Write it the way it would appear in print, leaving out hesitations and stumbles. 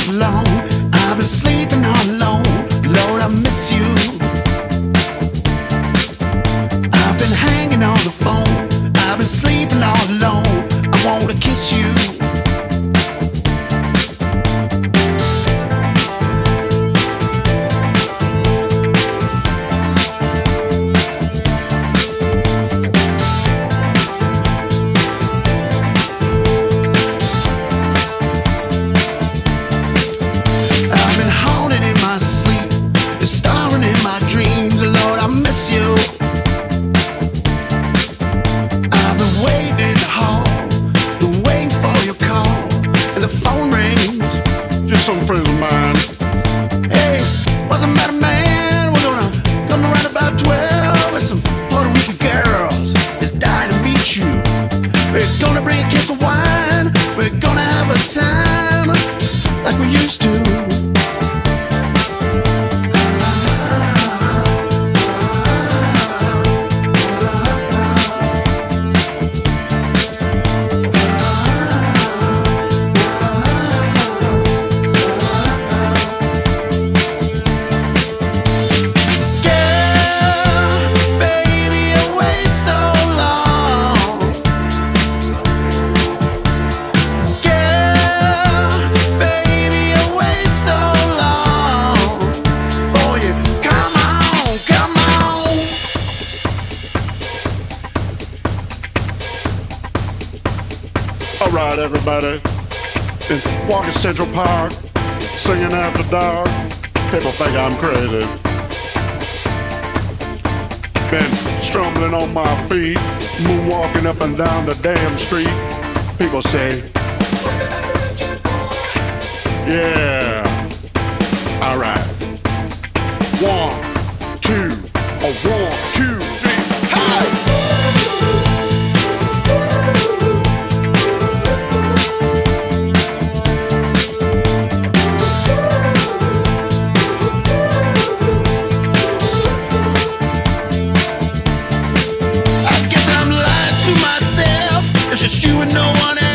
so long. I've been sleeping all alone. Lord, I miss you. I've been hanging on the phone. I've been sleeping all alone. I wanna kiss you. Some friends of mine. Hey, what's the matter, man? We're gonna come around about 12 with some Puerto Rican girls that's dying to meet you. We're gonna bring a case of wine. We're gonna have a time like we used to. Alright, everybody, it's walking Central Park, singing after dark. People think I'm crazy. Been stumbling on my feet, moonwalking up and down the damn street. People say, yeah. Alright. 1, 2, 1, 2, 3, hey! It's just you and no one else.